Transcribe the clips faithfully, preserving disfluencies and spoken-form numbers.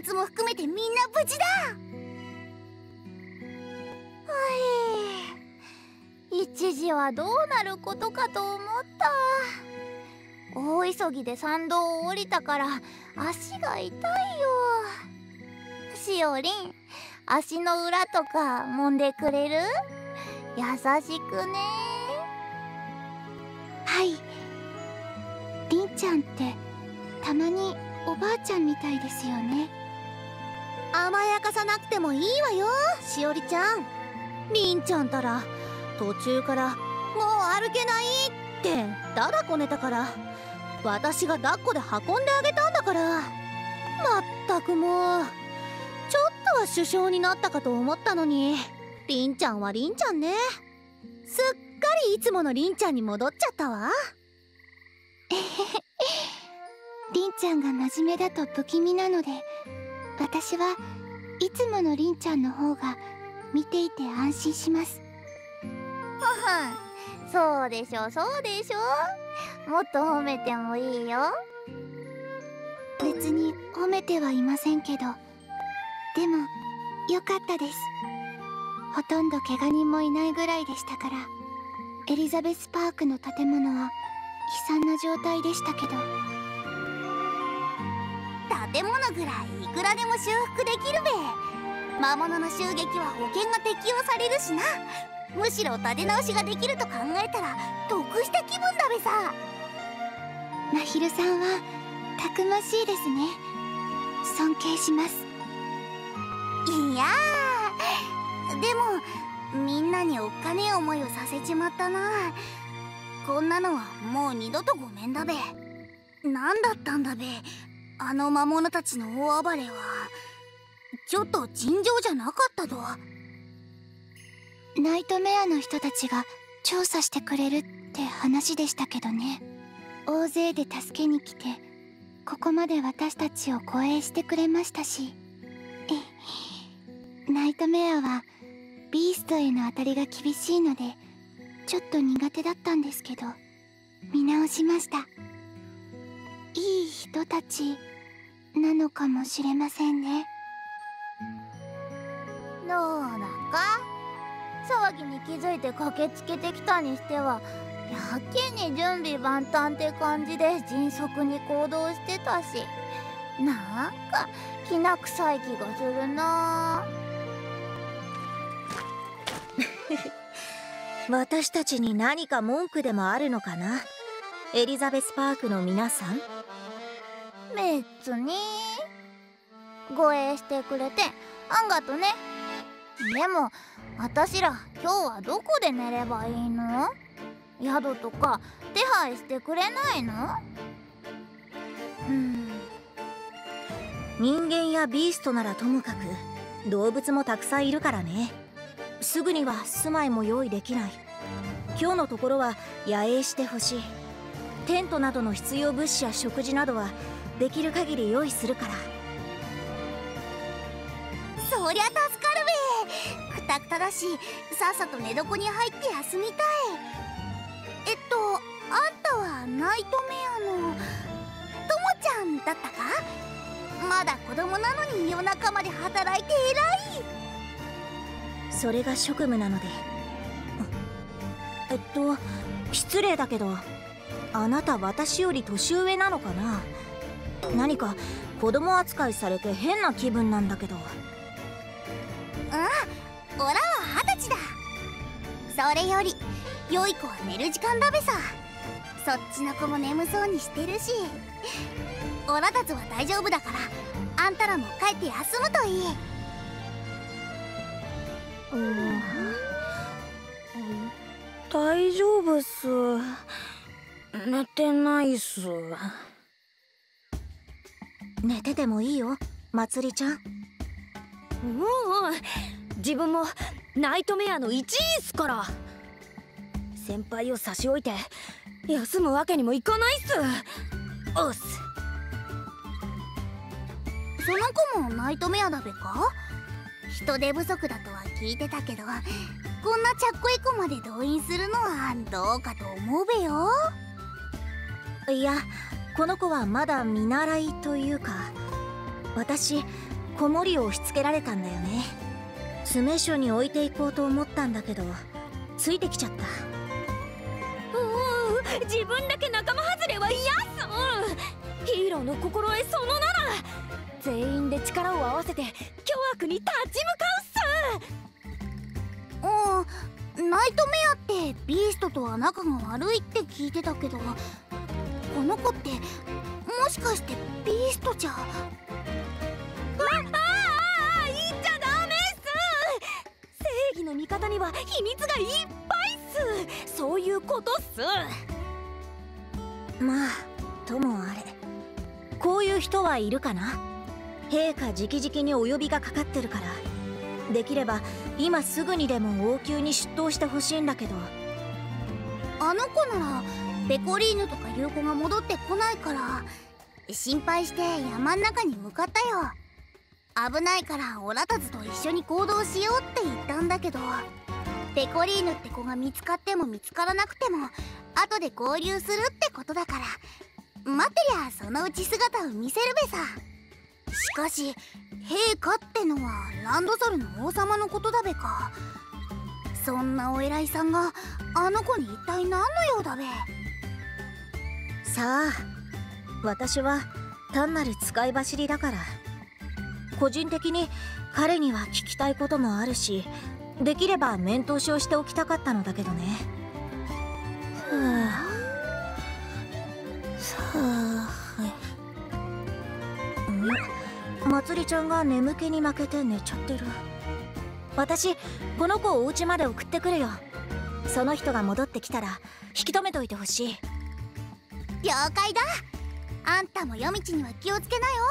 物も含めてみんな無事だ。はい、一時はどうなることかと思った。大急ぎで山道を降りたから足が痛いよ。しおりん、足の裏とか揉んでくれる？優しくね。 はい。りんちゃんってたまにおばあちゃんみたいですよね。 甘やかさなくてもいいわよ、しおりちゃん。りんちゃんたら途中からもう歩けないってだだこねたから、私が抱っこで運んであげたんだから。まったくもう、ちょっとは首相になったかと思ったのに、りんちゃんはりんちゃんね。すっかりいつものりんちゃんに戻っちゃったわ。 えへへ、りんちゃんが真面目だと不気味なので、私はいつものりんちゃんの方が見ていて安心します。 ははん、そうでしょそうでしょ。もっと褒めてもいいよ。 別に褒めてはいませんけど、でも良かったです。ほとんど怪我人もいないぐらいでしたから。エリザベスパークの建物は悲惨な状態でしたけど。 建物ぐらいいくらでも修復できるべ。魔物の襲撃は保険が適用されるしな。むしろ立て直しができると考えたら得した気分だべさ。 まひるさんはたくましいですね。尊敬します。 いやー、でもみんなにおっかねえ思いをさせちまったな。こんなのはもう二度とごめんだべ。何だったんだべ、あの魔物たちの大暴れは。ちょっと尋常じゃなかったと。 ナイトメアの人たちが調査してくれるって話でしたけどね。大勢で助けに来て、ここまで私たちを護衛してくれましたし。え、ナイトメアはビーストへの当たりが厳しいのでちょっと苦手だったんですけど、見直しました。いい人たちなのかもしれませんね。 どうだか、騒ぎに気づいて駆けつけてきたにしてはやけに準備万端って感じで迅速に行動してたし、なんかきな臭い気がするな。 私たちに何か文句でもあるのかな、エリザベスパークの皆さん。 別に護衛してくれてあんがとね。でも私ら今日はどこで寝ればいいの？宿とか手配してくれないの？ うん、人間やビーストならともかく動物もたくさんいるからね。すぐには住まいも用意できない。今日のところは野営してほしい。テントなどの必要物資や食事などはできる限り用意するから。 そりゃ助かるべ。くたくただしさっさと寝床に入って休みたい。えっとあんたはナイトメアのともちゃんだったか？まだ子供なのに夜中まで働いて偉い。 それが職務なので。えっと失礼だけど、あなた私より年上なのかな？何か子供扱いされて変な気分なんだけど。 ああ、オラは二十歳だ。それより良い子は寝る時間だべさ。そっちの子も眠そうにしてるし、オラたちは大丈夫だから、あんたらも帰って休むといい。 うん、大丈夫っす。寝てないっす。寝ててもいいよ、まつりちゃん。 うんうん、自分もナイトメアの一員っすから。先輩を差し置いて休むわけにもいかないっす。おっす。 その子もナイトメアだべか？人手不足だとは聞いてたけど、こんなちゃっこい子まで動員するのはどうかと思うべよ。 いや、この子はまだ見習いというか、私子守を押し付けられたんだよね。詰所に置いていこうと思ったんだけどついてきちゃった。 おお、自分だけ仲間外れは嫌っす。ヒーローの心得そのなな、全員で力を合わせて巨悪に立ち向かうっす。 うん、ナイトメアってビーストとは仲が悪いって聞いてたけど、この子ってもしかしてビーストじゃ。 あああ、言っちゃダメっす。正義の味方には秘密がいっぱいっす。そういうことっす。 まあともあれ、こういう人はいるかな。陛下直々にお呼びがかかってるから、できれば今すぐにでも王宮に出頭してほしいんだけど。 あの子ならペコリーヌとかいう子が戻ってこないから心配して山ん中に向かったよ。危ないからオラたちと一緒に行動しようって言ったんだけど、ペコリーヌって子が見つかっても見つからなくても後で合流するってことだから、待ってりゃそのうち姿を見せるべさ。しかし陛下ってのはランドソルの王様のことだべか。そんなお偉いさんがあの子に一体何の用だべ。 さあ、私は単なる使い走りだから、個人的に彼には聞きたいこともあるし、できれば面通しをしておきたかったのだけどね。はあ、さあ、まつりちゃんが眠気に負けて寝ちゃってる。私この子をお家まで送ってくるよ。その人が戻ってきたら引き止めといてほしい。 了解だ。あんたも夜道には気をつけなよ。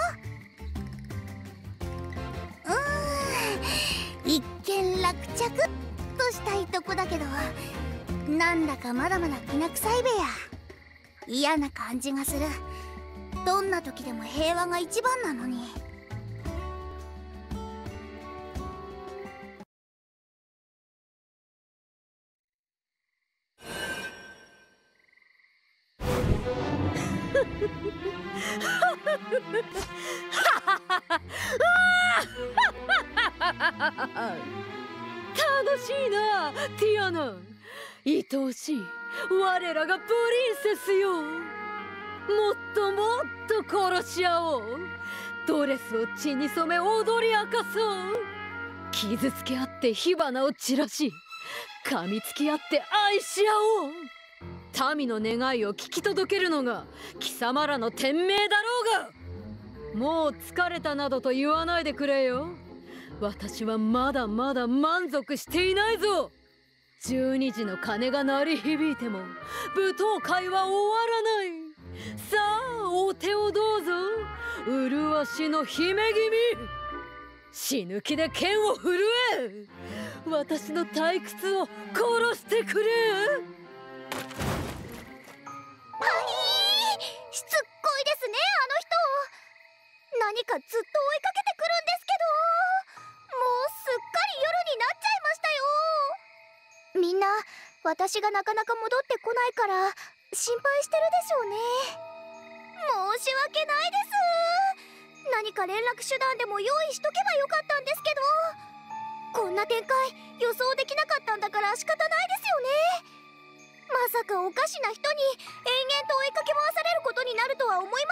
うーん、一見落着っとしたいとこだけど、なんだかまだまだきな臭いべや。嫌な感じがする。どんな時でも平和が一番なのに。 楽しいなティアナ。愛おしい我らがプリンセスよ。もっともっと殺し合おう。ドレスを血に染め踊り明かそう。傷つけ合って火花を散らし、噛みつき合って愛し合おう。民の願いを聞き届けるのが貴様らの天命だろうが、もう疲れたなどと言わないでくれよ。私はまだまだ満足していないぞ。じゅうにじの鐘が鳴り響いても舞踏会は終わらない。さあお手をどうぞ、麗しの姫君。死ぬ気で剣を振るえ。私の退屈を殺してくれ。 はい、しつっこいですねあの人。何かずっと追いかけてくるんですけど、もうすっかり夜になっちゃいましたよ。みんな私がなかなか戻ってこないから心配してるでしょうね。申し訳ないです。何か連絡手段でも用意しとけばよかったんですけど、こんな展開予想できなかったんだから仕方ないですよね。まさかおかしな人に延々と追いかけ回されることになるとは思いま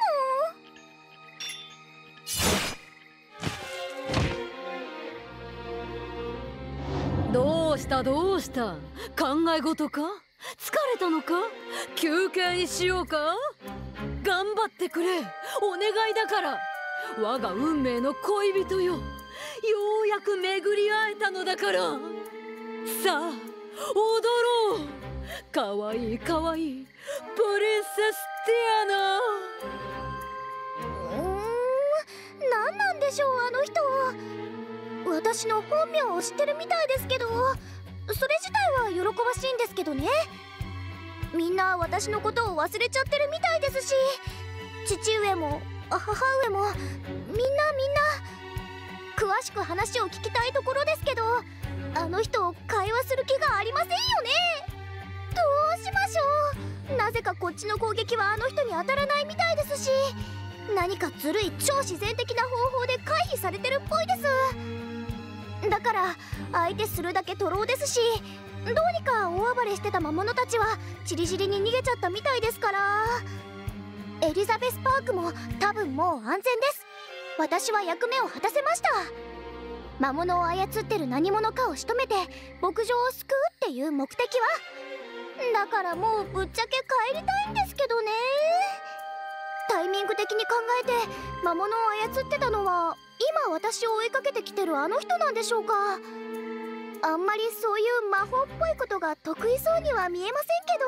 せんもん。どうしたどうした、考え事か、疲れたのか、休憩にしようか。頑張ってくれ、お願いだから。我が運命の恋人よ、ようやく巡り会えたのだから。さあ踊ろう。かわいいかわいいプリンセスティアナ。 うーん、何なんでしょうあの人。私の本名を知ってるみたいですけど、それ自体は喜ばしいんですけどね。みんな私のことを忘れちゃってるみたいですし、父上も母上もみんなみんな詳しく話を聞きたいところですけど、あの人会話する気がありませんよね。どうしましょう。なぜかこっちの攻撃はあの人に当たらないみたいですし、 何かずるい超自然的な方法で回避されてるっぽいです。だから相手するだけ徒労ですし、どうにか大暴れしてた魔物たちはチリチリに逃げちゃったみたいですから。エリザベスパークも多分もう安全です。私は役目を果たせました。魔物を操ってる何者かを仕留めて牧場を救うっていう目的は。だからもうぶっちゃけ帰りたいんですけどね。タイミング的に考えて魔物を操ってたのは今私を追いかけてきてるあの人なんでしょうか。あんまりそういう魔法っぽいことが得意そうには見えませんけ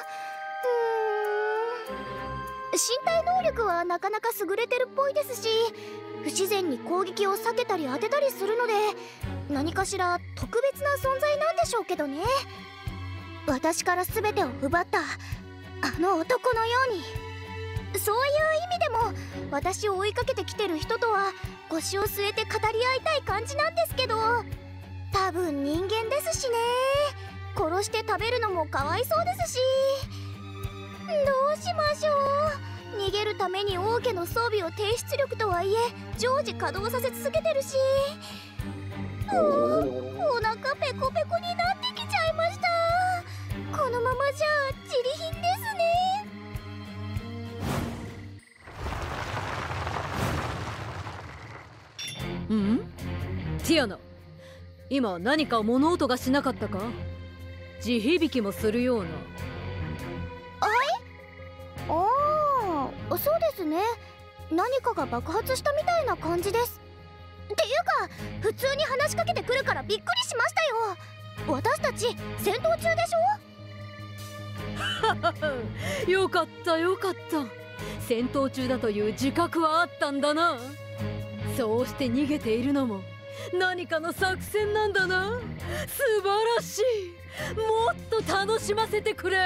ど、うーん身体能力はなかなか優れてるっぽいですし、不自然に攻撃を避けたり当てたりするので何かしら特別な存在なんでしょうけどね。私から全てを奪ったあの男のように。そういう意味でも私を追いかけてきてる人とは腰を据えて語り合いたい感じなんですけど、多分人間ですしね。殺して食べるのもかわいそうですし、どうしましょう。逃げるために王家の装備を低出力とはいえ常時稼働させ続けてるし、うお腹ペコペコになってきちゃいました。このままじゃジリ貧ですね。 うん？ティアナ、今何か物音がしなかったか？地響きもするような。 ああ、そうですね。何かが爆発したみたいな感じです。っていうか普通に話しかけてくるからびっくりしましたよ。私たち戦闘中でしょよかったよかった。戦闘中だという自覚はあったんだな。そうして逃げているのも何かの作戦なんだな。素晴らしい。もっと楽しませてくれ。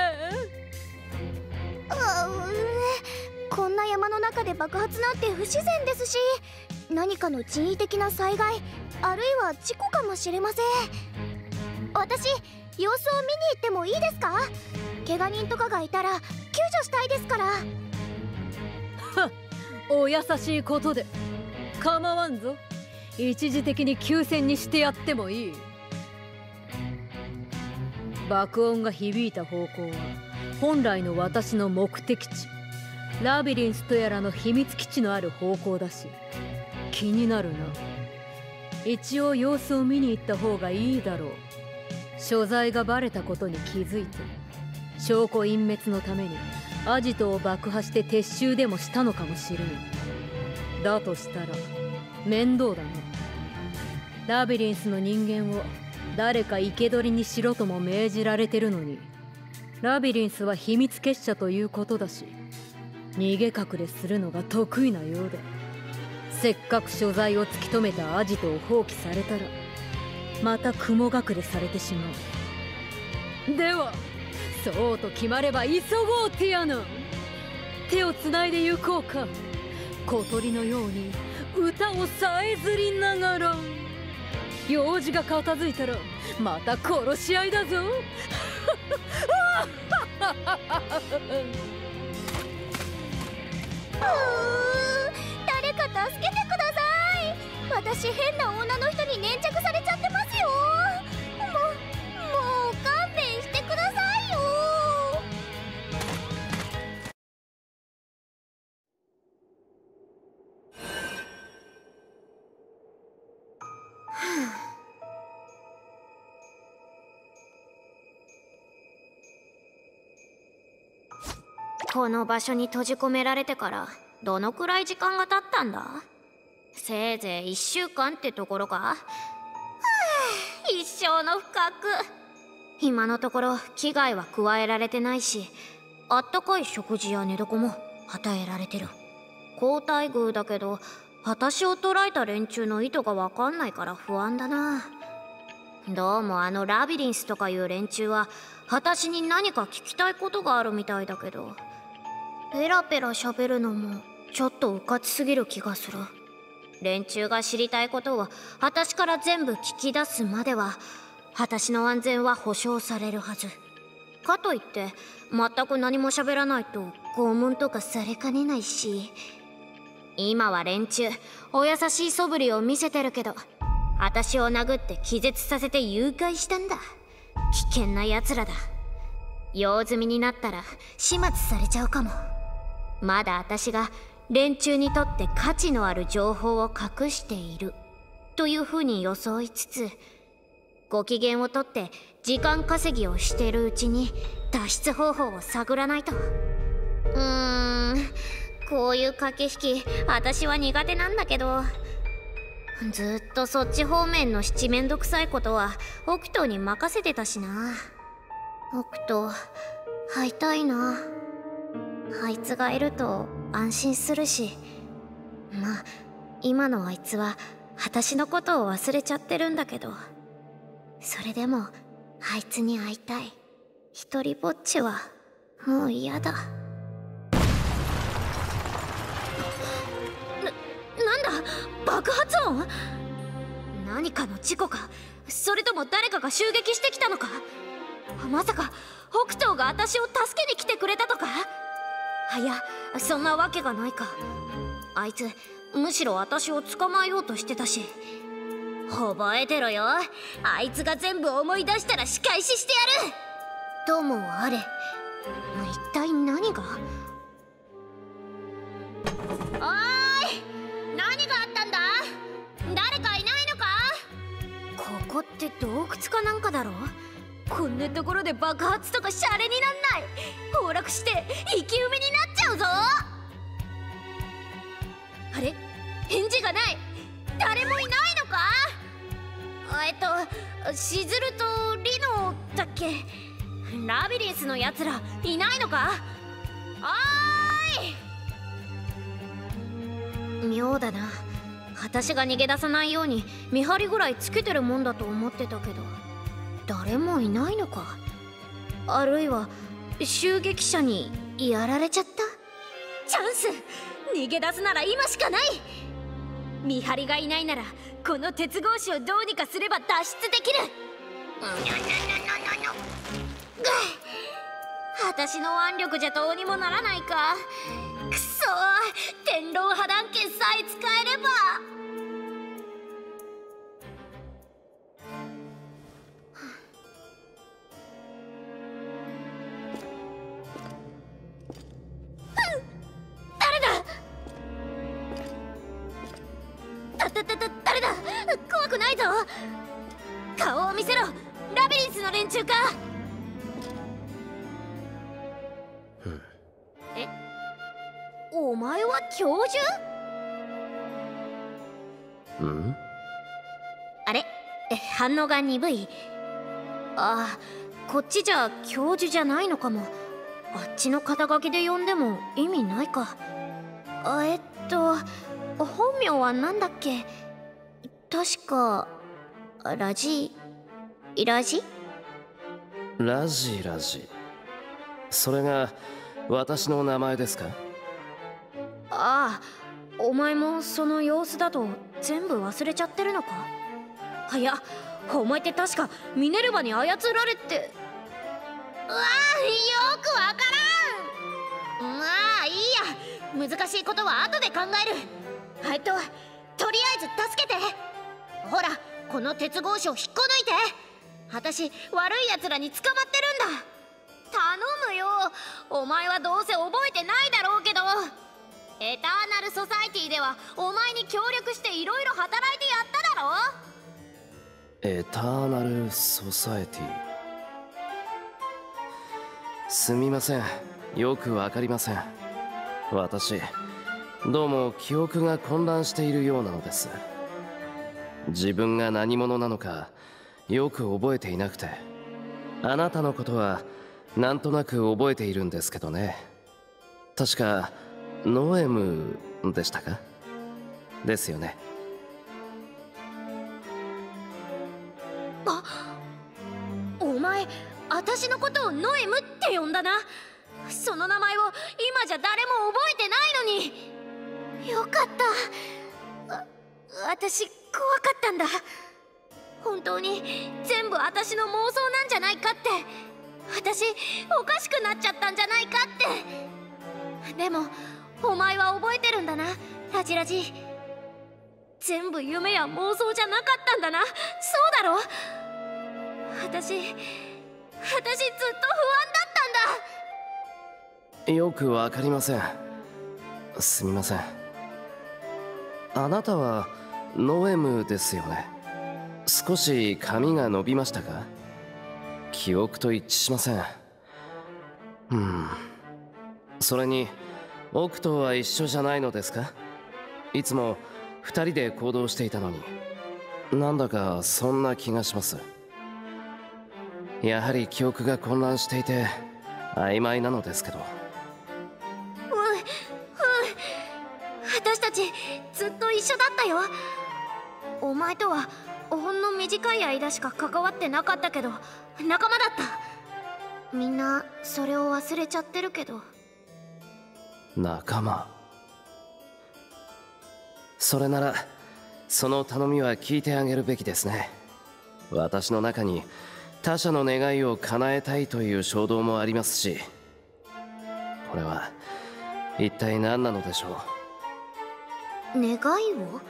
あうこんな山の中で爆発なんて不自然ですし、何かの人為的な災害あるいは事故かもしれません。私様子を見に行ってもいいですか？怪我人とかがいたら救助したいですから。はっ、お優しいことで構わんぞ。一時的に休戦にしてやってもいい。爆音が響いた方向は本来の私の目的地ラビリンスとやらの秘密基地のある方向だし、気になるな。一応様子を見に行った方がいいだろう。所在がバレたことに気づいて証拠隠滅のためにアジトを爆破して撤収でもしたのかもしれん。だとしたら面倒だな。ラビリンスの人間を誰か生け捕りにしろとも命じられてるのに、ラビリンスは秘密結社ということだし逃げ隠れするのが得意なようで、せっかく所在を突き止めたアジトを放棄されたらまた雲隠れされてしまう。ではそうと決まれば急ごう。ティアナ、手をつないで行こうか。小鳥のように歌をさえずりながら。用事が片付いたらまた殺し合いだぞ。 誰か助けてください。私変な女の人に粘着されちゃってますよ。もうもう勘弁してくださいよ。 この場所に閉じ込められてからどのくらい時間が経ったんだ？せいぜいいっしゅうかんってところか。はあ、一生の不覚。今のところ危害は加えられてないし、あったかい食事や寝床も与えられてる。好待遇だけど私を捕らえた連中の意図が分かんないから不安だな。どうもあのラビリンスとかいう連中は私に何か聞きたいことがあるみたいだけど、ペラペラ喋るのもちょっとうかつすぎる気がする。連中が知りたいことを私から全部聞き出すまでは私の安全は保証されるはず。かといって全く何も喋らないと拷問とかされかねないし。 今は連中お優しい素振りを見せてるけど、私を殴って気絶させて誘拐したんだ。危険な奴らだ。用済みになったら始末されちゃうかも。まだ私が連中にとって価値のある情報を隠しているという風に装いつつ、ご機嫌をとって時間稼ぎをしているうちに脱出方法を探らないと。うーん、こういう駆け引き私は苦手なんだけど、ずっとそっち方面の七面倒くさいことはオクトに任せてたしな。オクト会いたいな。あいつがいると安心するし、まあ今のあいつは私のことを忘れちゃってるんだけど、それでもあいつに会いたい。一人ぼっちはもう嫌だ。な、なんだ爆発音？何かの事故か、それとも誰かが襲撃してきたのか。まさか北東が私を助けに来てくれたとか。いや、そんなわけがないか。あいつむしろ私を捕まえようとしてたし。覚えてろよ、あいつが全部思い出したら仕返ししてやる。ともあれ、一体何が。おーい、何があったんだ。誰かいないのか。ここって洞窟かなんかだろ。こんなところで爆発とかシャレになんない。崩落して生き埋めになっちゃうぞ。あれ、返事がない。誰もいないのか。えっとしずるとリノだっけ。ラビリンスのやつらいないのか。おーい。妙だな、私が逃げ出さないように見張りぐらいつけてるもんだと思ってたけど、誰もいないのか。あるいは襲撃者にやられちゃった。チャンス、逃げ出すなら今しかない。見張りがいないならこの鉄格子をどうにかすれば脱出できる。私の腕力じゃどうにもならないか。くそー、天狼破断剣さえ使えれば。誰だ。たたたた誰だ。怖くないぞ。顔を見せろ。ラビリンスの連中か。え、お前は教授？ ん？ あれ、反応が鈍い。ああ、こっちじゃ教授じゃないのかも。あっちの肩書きで呼んでも意味ないか。あ、えっと本名はなんだっけ。確かラジラジラジラジ、それが私の名前ですか。 ああ、お前もその様子だと全部忘れちゃってるのか。あ、いや、お前って確かミネルヴァに操られて。うわあ、よくわからん。まあいいや、難しいことは後で考える。えっととりあえず助けて。ほら、この鉄格子を引っこ抜いて。私悪い奴らに捕まってるんだ。頼むよ、お前はどうせ覚えてないだろうけど。エターナルソサイティではお前に協力していろいろ働いてやっただろ。 エターナルソサエティ。すみません、よくわかりません。私どうも記憶が混乱しているようなのです。自分が何者なのかよく覚えていなくて、あなたのことはなんとなく覚えているんですけどね。確かノエムでしたか。ですよね。 あ、お前私のことをノエムって呼んだな。その名前を今じゃ誰も覚えてないのに。よかった。わ私怖かったんだ。本当に全部私の妄想なんじゃないかって。私おかしくなっちゃったんじゃないかって。でもお前は覚えてるんだな。 ラジラジ。全部夢や妄想じゃなかったんだな。そうだろ。私私ずっと不安だったんだ。 よくわかりません。すみません。あなたはノエムですよね。少し髪が伸びましたか？記憶と一致しません。うん。それに奥とは一緒じゃないのですか？いつも二人で行動していたのに。なんだかそんな気がします。やはり記憶が混乱していて曖昧なのですけど。 うんうん、私たちずっと一緒だったよ。お前とはほんの短い間しか関わってなかったけど仲間だった。みんなそれを忘れちゃってるけど。 仲間。それならその頼みは聞いてあげるべきですね。私の中に他者の願いを叶えたいという衝動もありますし、これは一体何なのでしょう。願いを？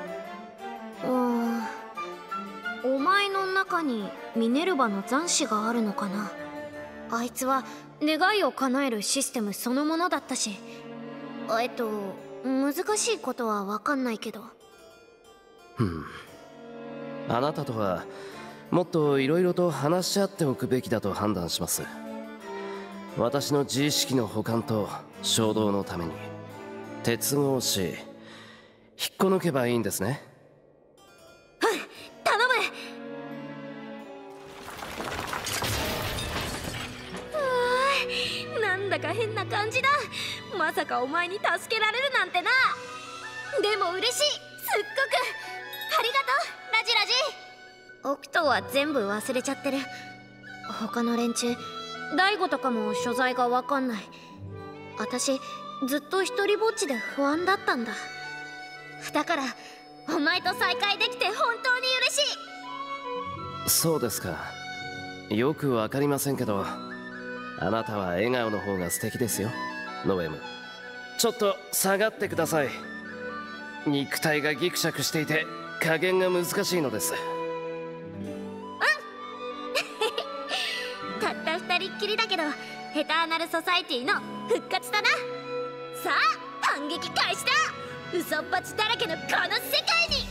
うんお前の中にミネルヴァの残滓があるのかな。あいつは願いを叶えるシステムそのものだったし、えっと難しいことは分かんないけど。 うんあなたとはもっといろいろと話し合っておくべきだと判断します。私の自意識の補完と衝動のために鉄格子引っこ抜けばいいんですね。 頼む。うーなんだか変な感じだ。まさかお前に助けられるなんてな。でも嬉しい。すっごくありがとうラジラジ。オクトは全部忘れちゃってる。他の連中大悟とかも所在が分かんない。私ずっと一人ぼっちで不安だったんだ。だからお前と再会できて本当に嬉しい。 そうですか。よくわかりませんけど、あなたは笑顔の方が素敵ですよ、ノエム。ちょっと下がってください。肉体がギクシャクしていて加減が難しいのです。 たった二人っきりだけどエターナルソサイティの復活だな。さあ反撃開始だ。ウソっぱちだらけのこの世界に。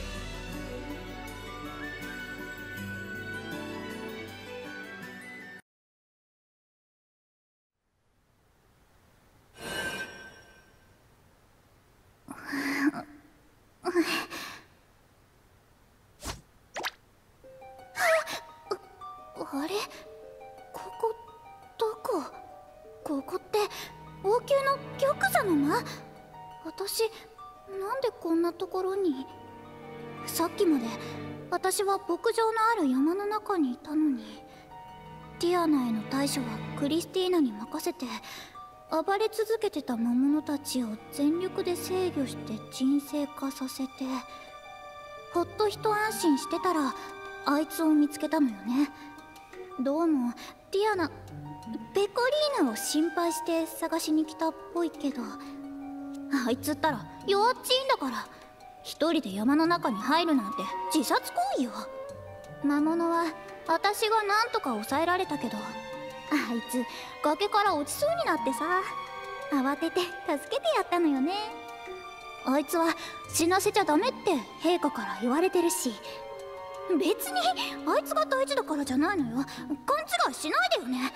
あれ、ここどこ？ここって王宮の玉座の間？私なんでこんなところに？さっきまで私は牧場のある山の中にいたのに。ティアナへの対処はクリスティーナに任せて、暴れ続けてた魔物たちを全力で制御して沈静化させて、ほっと一安心してたらあいつを見つけたのよね。どうもティアナ、ペコリーナを心配して探しに来たっぽいけど、あいつったら弱っちいんだから、一人で山の中に入るなんて自殺行為よ。魔物は私がなんとか抑えられたけど、あいつ崖から落ちそうになってさ、慌てて助けてやったのよね。あいつは死なせちゃダメって陛下から言われてるし、別にあいつが大事だからじゃないのよ。勘違いしないでよね。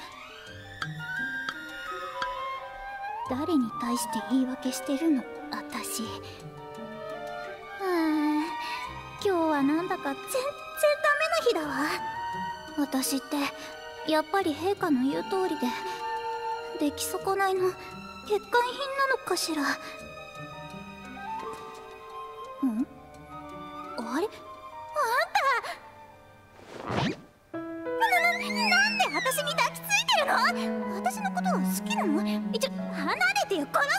誰に対して言い訳してるの私。はあ、今日はなんだか全然ダメな日だわ。私ってやっぱり陛下の言う通りで出来損ないの欠陥品なのかしら。ん？あれ？な、な、なんで私に抱きついてるの？私のことが好きなの？ちょ、離れてよ、殺す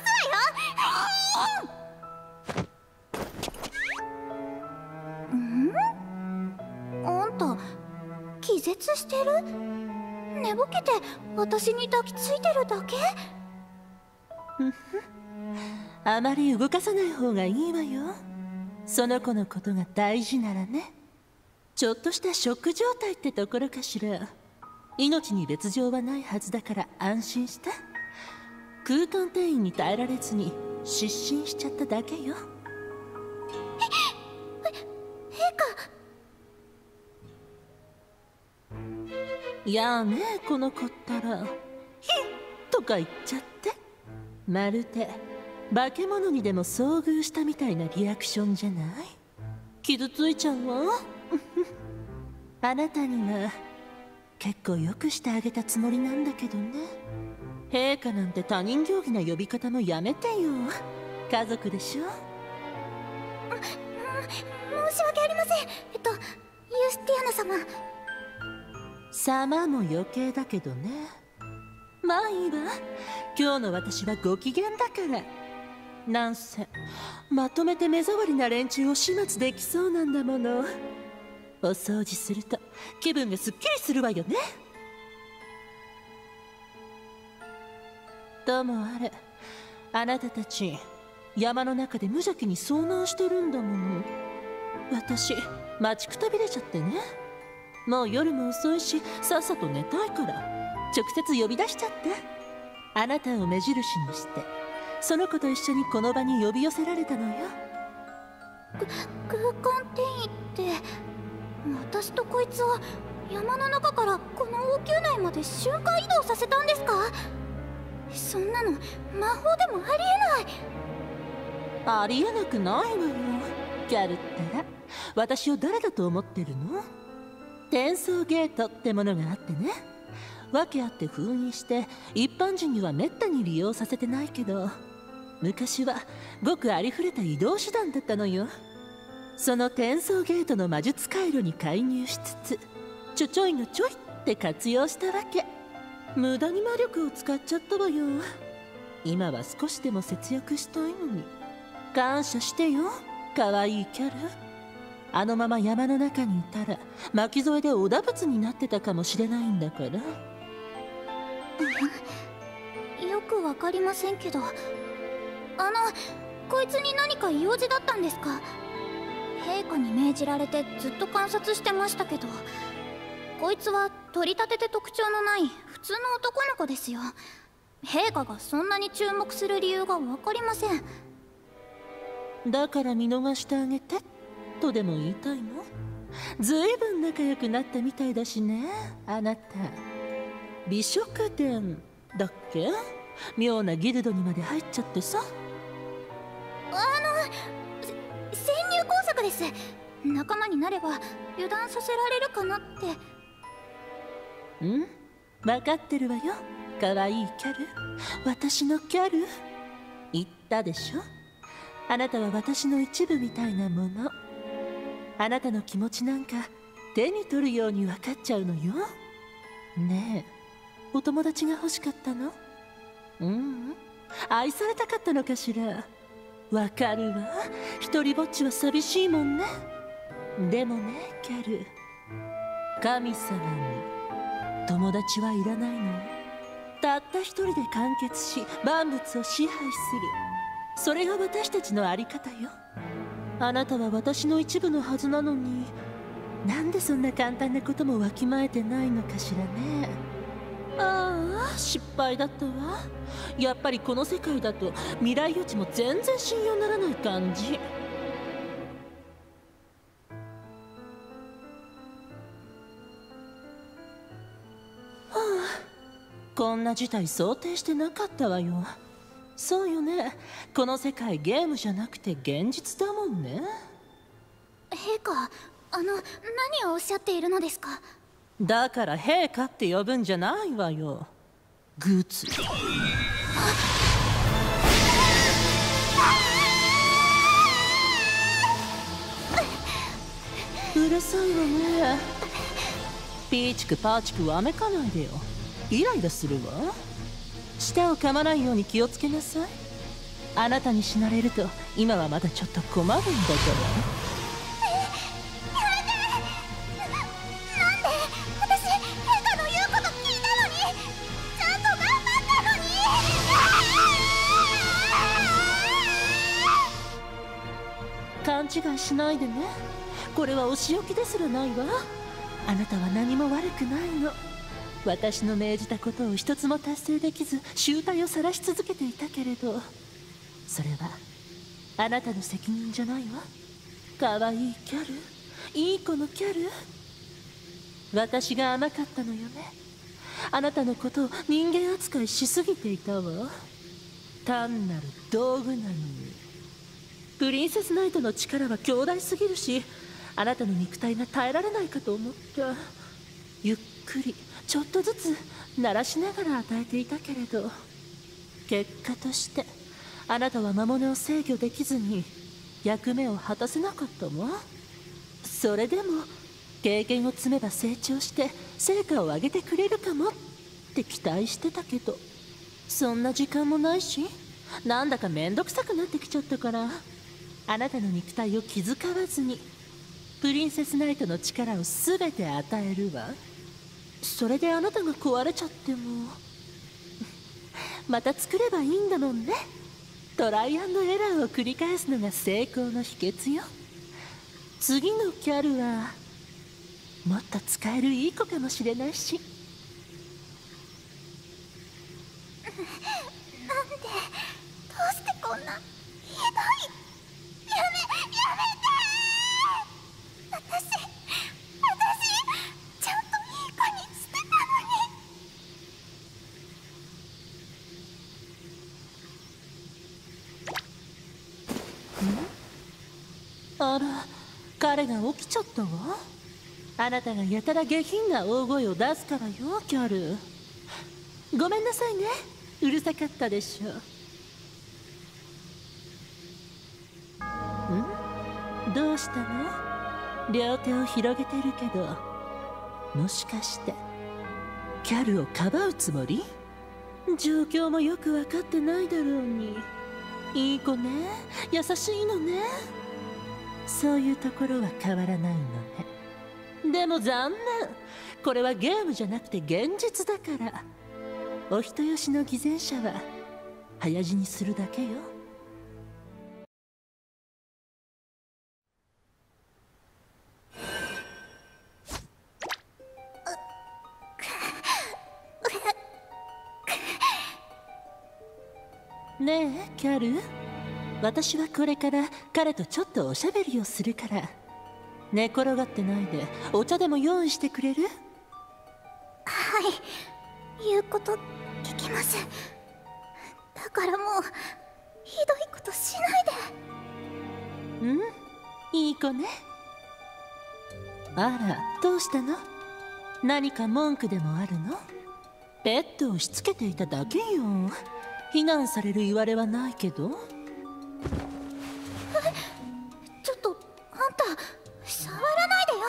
わよ。ん？あんた気絶してる？寝ぼけて私に抱きついてるだけ？ふふ、 あまり動かさない方がいいわよ。その子のことが大事ならね。ちょっとしたショック状態ってところかしら。命に別状はないはずだから安心して。空間転移に耐えられずに失神しちゃっただけよ。やあね、この子ったら「ヒッ!」とか言っちゃって、まるで化け物にでも遭遇したみたいなリアクションじゃない？傷ついちゃうわ。あなたには結構よくしてあげたつもりなんだけどね。陛下なんて他人行儀な呼び方もやめてよ。家族でしょ。 申し訳ありません。えっとユースティアナ様。 様も余計だけどね。まあいいわ。今日の私はご機嫌だから。なんせまとめて目障りな連中を始末できそうなんだもの。お掃除すると気分がすっきりするわよね。ともあれ、あなたたち山の中で無邪気に遭難してるんだもの。私待ちくたびれちゃってね。もう夜も遅いしさっさと寝たいから直接呼び出しちゃって。あなたを目印にしてその子と一緒にこの場に呼び寄せられたのよ。 空間転移って私とこいつを山の中からこの王宮内まで瞬間移動させたんですか？そんなの魔法でもありえない。 ありえなくないわよ。キャルったら私を誰だと思ってるの？転送ゲートってものがあってね。訳あって封印して一般人にはめったに利用させてないけど、昔はごくありふれた移動手段だったのよ。その転送ゲートの魔術回路に介入しつつちょちょいのちょいって活用したわけ。無駄に魔力を使っちゃったわよ。今は少しでも節約したいのに。感謝してよ、かわいいキャル。あのまま山の中にいたら巻き添えで織田仏になってたかもしれないんだから。 よくわかりませんけど、あのこいつに何か用事だったんですか？陛下に命じられてずっと観察してましたけど、こいつは取り立てて特徴のない普通の男の子ですよ。陛下がそんなに注目する理由がわかりません。 だから見逃してあげてとでも言いたいの？ずいぶん仲良くなったみたいだしね、あなた。美食殿だっけ？妙なギルドにまで入っちゃってさ。 あの潜入工作です。仲間になれば油断させられるかなって。 うん、分かってるわよ、かわいいキャル。私のキャル。言ったでしょ、あなたは私の一部みたいなもの。あなたの気持ちなんか手に取るように分かっちゃうのよ。ねえ、お友達が欲しかったの？うん、愛されたかったのかしら。わかるわ、一人ぼっちは寂しいもんね。でもねキャル、神様に友達はいらないのよ。たった一人で完結し万物を支配する、それが私たちのあり方よ。あなたは私の一部のはずなのに、なんでそんな簡単なこともわきまえてないのかしらね。ああ、失敗だったわ。やっぱりこの世界だと未来予知も全然信用ならない感じ。はあ、こんな事態想定してなかったわよ。そうよね、この世界ゲームじゃなくて現実だもんね。 陛下、あの何をおっしゃっているのですか？ だから陛下って呼ぶんじゃないわよ、グツ。うるさいわね。ピーチクパーチクわめかないでよ、イライラするわ。舌を噛まないように気をつけなさい。あなたに死なれると今はまだちょっと困るんだから。 勘違いしないでね。これはお仕置きですらないわ。あなたは何も悪くないの。私の命じたことを一つも達成できず醜態を晒し続けていたけれど、それはあなたの責任じゃないわ。かわいいキャル、いい子のキャル。私が甘かったのよね。あなたのことを人間扱いしすぎていたわ。単なる道具なのに。プリンセスナイトの力は強大すぎるし、あなたの肉体が耐えられないかと思った。ゆっくりちょっとずつ鳴らしながら与えていたけれど、結果としてあなたは魔物を制御できずに役目を果たせなかったわ。それでも経験を積めば成長して成果を上げてくれるかもって期待してたけど、そんな時間もないし、なんだかめんどくさくなってきちゃったから、あなたの肉体を気遣わずにプリンセスナイトの力を全て与えるわ。それであなたが壊れちゃってもまた作ればいいんだもんね。トライアンドエラーを繰り返すのが成功の秘訣よ。次のキャルはもっと使えるいい子かもしれないし。 なんで、どうしてこんなひどい。やめ、やめて。私、私、ちゃんといい子にしてたのに。ん？あら、彼が起きちゃったわ。あなたがやたら下品な大声を出すからよ、キャル。ごめんなさいね、うるさかったでしょ。ん？どうしたの？両手を広げてるけど、もしかしてキャルをかばうつもり？状況もよく分かってないだろうに。いい子ね、優しいのね。そういうところは変わらないのね。でも残念、これはゲームじゃなくて現実だから。お人よしの偽善者は早死にするだけよ。ねえキャル、私はこれから彼とちょっとおしゃべりをするから、寝転がってないでお茶でも用意してくれる？ はい、言うこと聞きます。だからもうひどいことしないで。うん、いい子ね。あら、どうしたの？何か文句でもあるの？ペットをしつけていただけよ。非難される言われはないけど。 え、ちょっとあんた触らないでよ。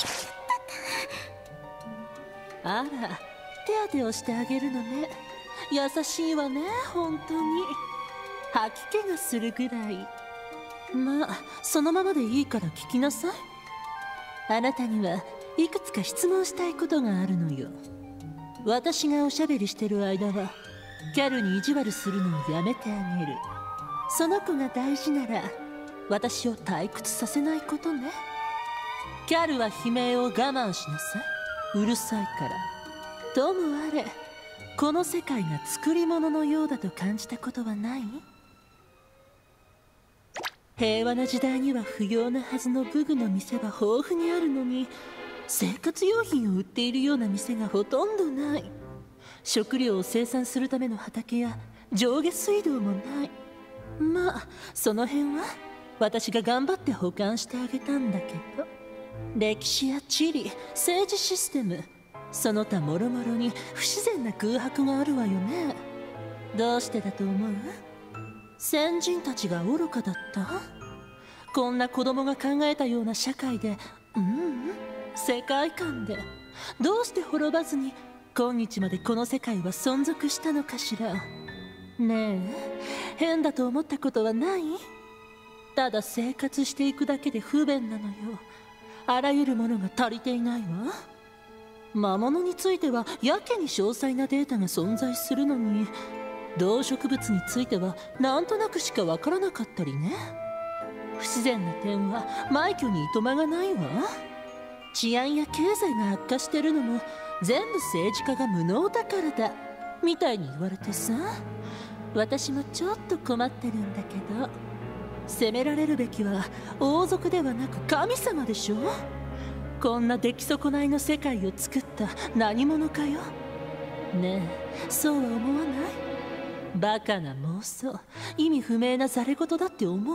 あら、手当てをしてあげるのね。優しいわね、本当に。吐き気がするぐらい。まあそのままでいいから聞きなさい。あなたにはいくつか質問したいことがあるのよ。私がおしゃべりしてる間はキャルに意地悪するのをやめてあげる。その子が大事なら私を退屈させないことね。キャルは悲鳴を我慢しなさい。うるさいから。ともあれ、この世界が作り物のようだと感じたことはない？平和な時代には不要なはずの武具の店は豊富にあるのに、生活用品を売っているような店がほとんどない。食料を生産するための畑や上下水道もない。まあその辺は私が頑張って保管してあげたんだけど、歴史や地理、政治システム、その他もろもろに不自然な空白があるわよね。どうしてだと思う？先人たちが愚かだった？こんな子供が考えたような社会で、ううん、世界観でどうして滅ばずに今日までこの世界は存続したのかしら。ねえ、変だと思ったことはない？ただ生活していくだけで不便なのよ。あらゆるものが足りていないわ。魔物についてはやけに詳細なデータが存在するのに、動植物についてはなんとなくしかわからなかったりね。 不自然な点は枚挙にいとまがないわ。治安や経済が悪化してるのも全部政治家が無能だからだみたいに言われてさ、私もちょっと困ってるんだけど、責められるべきは王族ではなく神様でしょ。こんな出来損ないの世界を作った何者かよ。ねえ、そうは思わない？バカな妄想、意味不明なざれ言だって思う？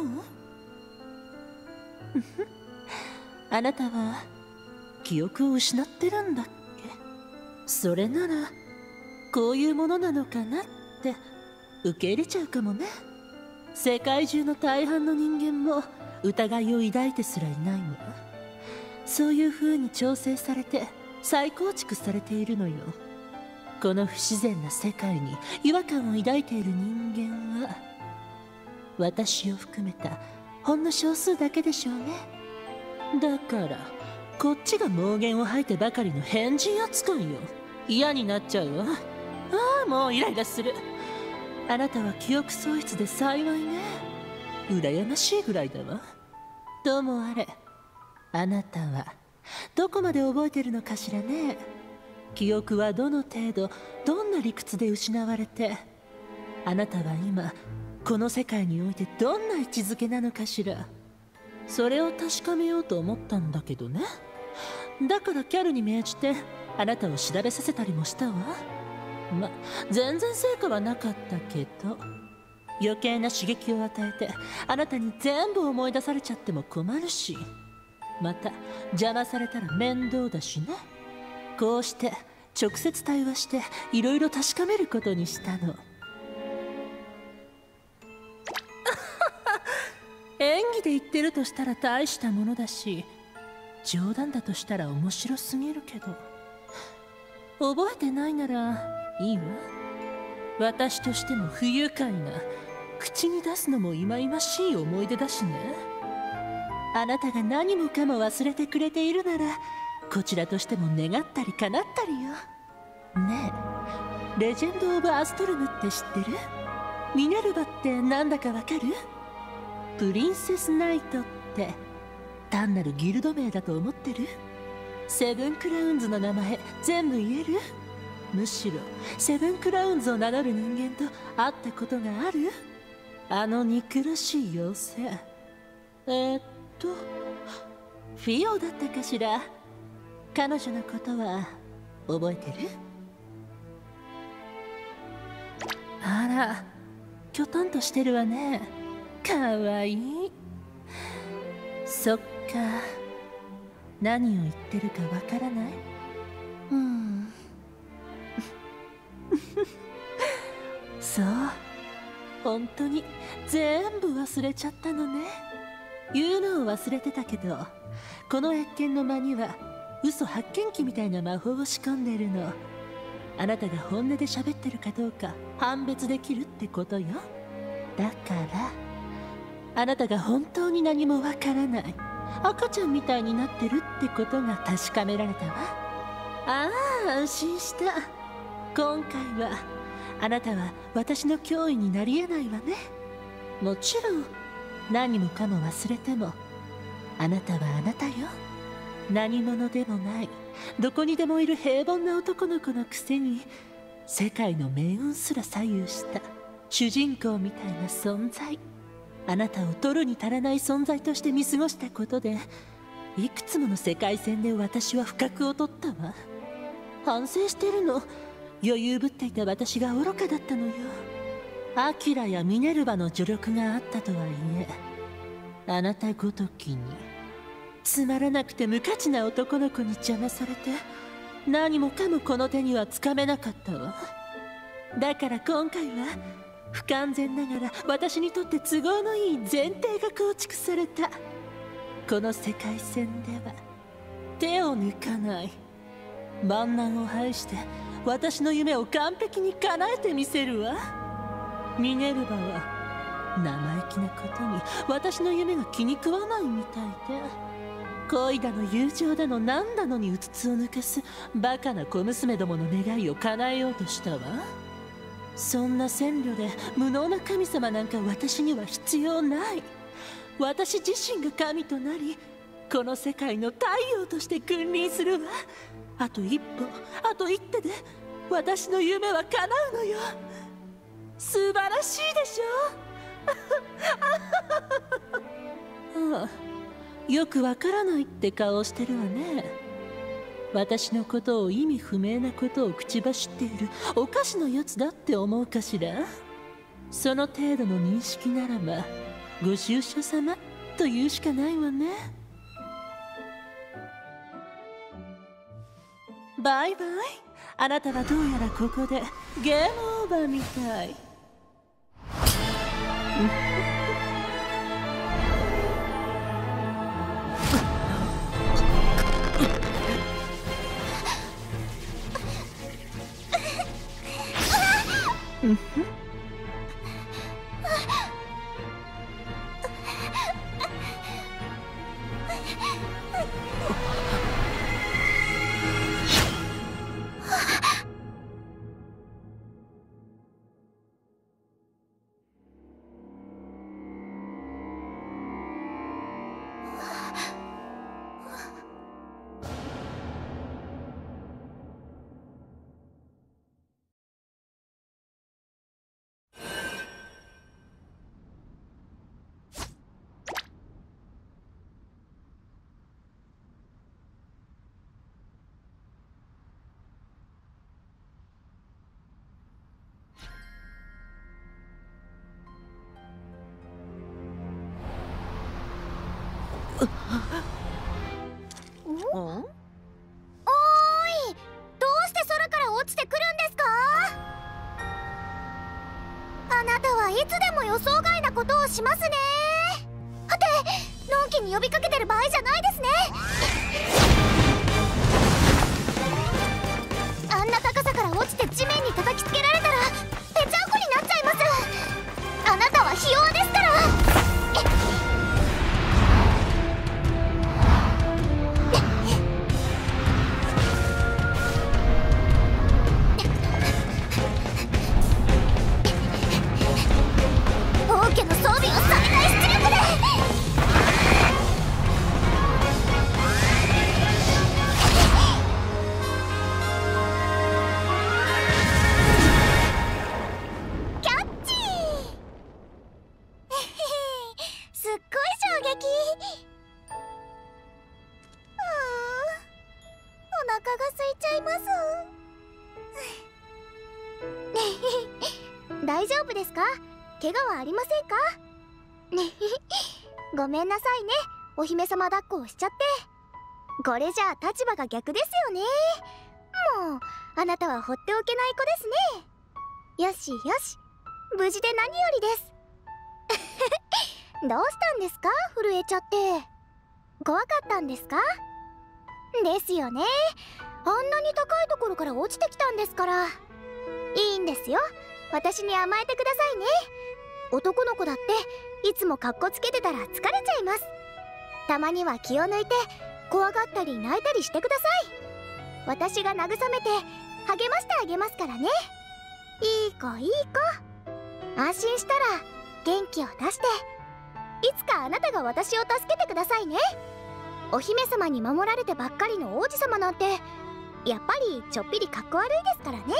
あなたは記憶を失ってるんだっけ？それならこういうものなのかなって受け入れちゃうかもね。世界中の大半の人間も疑いを抱いてすらいないわ。そういう風に調整されて再構築されているのよ。この不自然な世界に違和感を抱いている人間は私を含めたほんの少数だけでしょうね。だからこっちが妄言を吐いてばかりの変人扱いよ。嫌になっちゃうわ。ああ、もうイライラする。あなたは記憶喪失で幸いね。羨ましいぐらいだわ。ともあれ、あなたはどこまで覚えてるのかしらね。記憶はどの程度どんな理屈で失われて、あなたは今この世界においてどんな位置づけなのかしら。それを確かめようと思ったんだけどね。だからキャルに命じてあなたを調べさせたりもしたわ。ま、全然成果はなかったけど、余計な刺激を与えてあなたに全部思い出されちゃっても困るし、また邪魔されたら面倒だしね。こうして直接対話していろいろ確かめることにしたの。演技で言ってるとしたら大したものだし、冗談だとしたら面白すぎるけど、覚えてないならいいわ。私としても不愉快な、口に出すのも忌々しい思い出だしね。あなたが何もかも忘れてくれているなら、こちらとしても願ったり叶ったりよ。ねえ、レジェンド・オブ・アストルムって知ってる？ミネルヴァってなんだかわかる？プリンセス・ナイトって単なるギルド名だと思ってる？セブンクラウンズの名前全部言える？むしろセブンクラウンズを名乗る人間と会ったことがある？あの憎らしい妖精、えー、っとフィオだったかしら。彼女のことは覚えてる？あら、きょとんとしてるわね。かわいい。そっか、何を言ってるかわからない？ うん。 そう、本当に全部忘れちゃったのね。言うのを忘れてたけど、この謁見の間には嘘発見器みたいな魔法を仕込んでるの。あなたが本音で喋ってるかどうか判別できるってことよ。だからあなたが本当に何もわからない赤ちゃんみたいになってるってことが確かめられたわ。ああ、安心した。今回はあなたは私の脅威になり得ないわね。もちろん何もかも忘れてもあなたはあなたよ。何者でもない、どこにでもいる平凡な男の子のくせに世界の命運すら左右した主人公みたいな存在。あなたを取るに足らない存在として見過ごしたことで、いくつもの世界線で私は不覚を取ったわ。反省してるの。余裕ぶっていた私が愚かだったのよ。アキラやミネルヴァの助力があったとはいえ、あなたごときにつまらなくて無価値な男の子に邪魔されて、何もかもこの手にはつかめなかったわ。だから今回は不完全ながら私にとって都合のいい前提が構築された。この世界線では手を抜かない。万難を排して私の夢を完璧に叶えてみせるわ。ミネルヴァは生意気なことに私の夢が気に食わないみたいで、恋だの友情だの何だのにうつつを抜かすバカな小娘どもの願いを叶えようとしたわ。そんな戦慮で無能な神様なんか私には必要ない。 私自身が神となり、この世界の太陽として君臨するわ。あと一歩、あと一手で私の夢は叶うのよ。素晴らしいでしょ。ああ、よくわからないって顔してるわね。私のことを意味不明なことを口走っているおかしなやつだって思うかしら。その程度の認識ならばご愁傷様と言うしかないわね。バイバイ。あなたはどうやらここでゲームオーバーみたい。 おーい、どうして空から落ちてくるんですか？あなたはいつでも予想外なことをしますね。はて、のんきに呼びかけてる場合じゃないですね。あんな高さから落ちて地面に叩きつけられたらぺちゃんこになっちゃいます。あなたはひ弱ですから。大丈夫ですか？怪我はありませんか？ごめんなさいね、お姫様抱っこをしちゃって。これじゃあ立場が逆ですよね。もうあなたは放っておけない子ですね。よしよし、無事で何よりです。どうしたんですか？震えちゃって。怖かったんですか？ですよね。あんなに高いところから落ちてきたんですから。いいんですよ、私に甘えてくださいね。男の子だっていつもカッコつけてたら疲れちゃいます。たまには気を抜いて怖がったり泣いたりしてください。私が慰めて励ましてあげますからね。いい子いい子、安心したら元気を出して、いつかあなたが私を助けてくださいね。お姫様に守られてばっかりの王子様なんてやっぱりちょっぴりかっこ悪いですからね。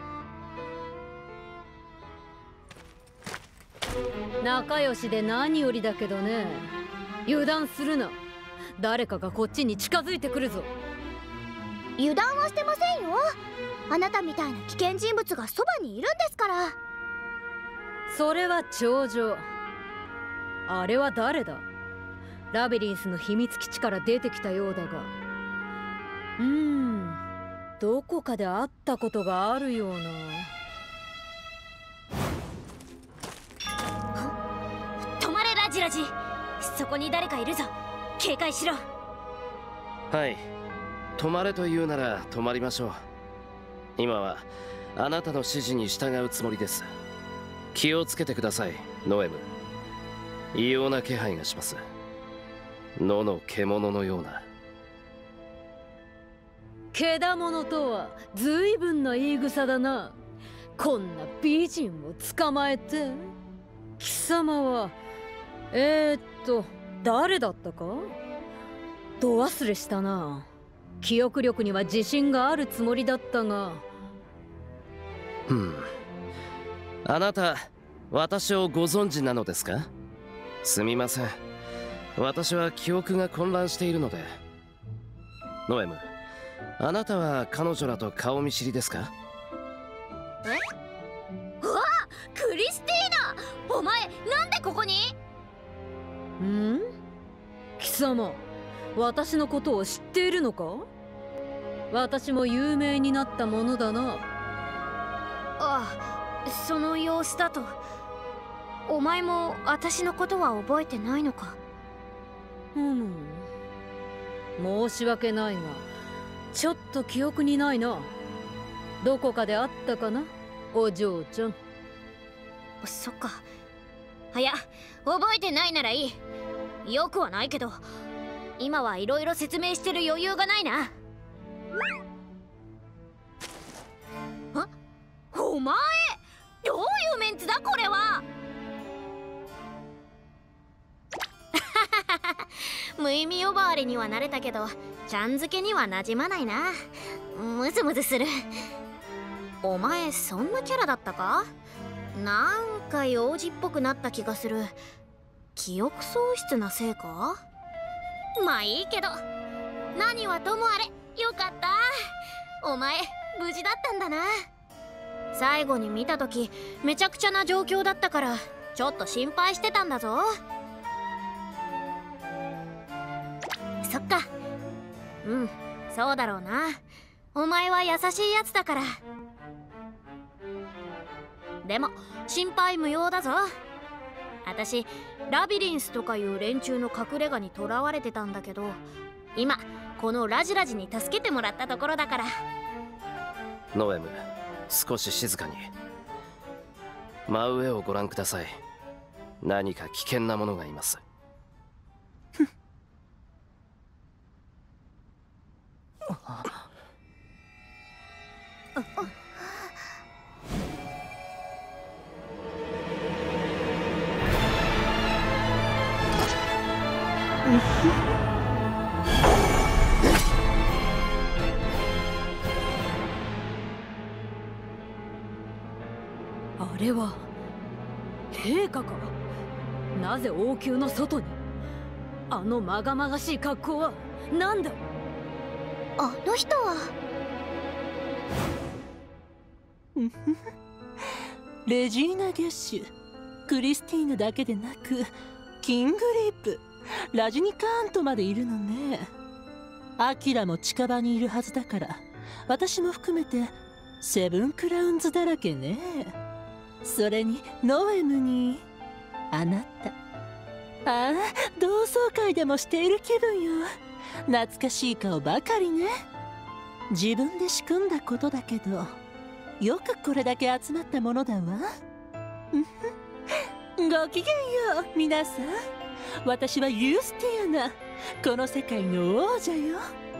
仲良しで何よりだけどね。油断するな。誰かがこっちに近づいてくるぞ。 油断はしてませんよ。あなたみたいな危険人物がそばにいるんですから。 それは頂上。あれは誰だ？ラビリンスの秘密基地から出てきたようだが、うーん、どこかで会ったことがあるような。 止まれラジラジ、そこに誰かいるぞ。警戒しろ。 はい、止まれと言うなら止まりましょう。今はあなたの指示に従うつもりです。気をつけてください、ノエム。異様な気配がします。野の獣のような。 獣とは随分な言い草だな。こんな美人を捕まえて。貴様はえー、っと誰だったか。ど忘れしたな。記憶力には自信があるつもりだったが。 ふん。あなた私をご存知なのですか？すみません、私は記憶が混乱しているので。ノエム、あなたは彼女らと顔見知りですか？ え？うわ、クリスティーナ、お前なんでここに？ ん？貴様、私のことを知っているのか？私も有名になったものだな。 ああ、その様子だとお前も私のことは覚えてないのか？ うん、申し訳ないがちょっと記憶にないな。どこかであったかな、お嬢ちゃん。 そっか。はや、覚えてないならいい。よくはないけど今はいろいろ説明してる余裕がないな。あ、お前どういうメンツだこれは。無意味呼ばわりには慣れたけどちゃん付けには馴染まないな。ムズムズする。お前そんなキャラだったか？なんか幼児っぽくなった気がする。記憶喪失なせいか？まあいいけど何はともあれよかった。お前無事だったんだな。最後に見た時めちゃくちゃな状況だったからちょっと心配してたんだぞ。そっか。うん、そうだろうな。お前は優しいやつだから。でも心配無用だぞ。私ラビリンスとかいう連中の隠れ家に囚われてたんだけど今このラジラジに助けてもらったところだから。 ノエム、少し静かに。真上をご覧ください。何か危険なものがいます。 あれは陛下か。なぜ王宮の外に？あのまがまがしい格好は何だ？ あの人はレジーナ・ゲッシュ、クリスティーヌだけでなくキングリープ、ラジニカーントまでいるのね。アキラも近場にいるはずだから私も含めてセブンクラウンズだらけね。それにノエムにあなた。ああ、同窓会でもしている気分よ。懐かしい顔ばかりね。自分で仕組んだことだけどよくこれだけ集まったものだわ。ごきげんよう皆さん。私はユースティアナ、この世界の王者よ。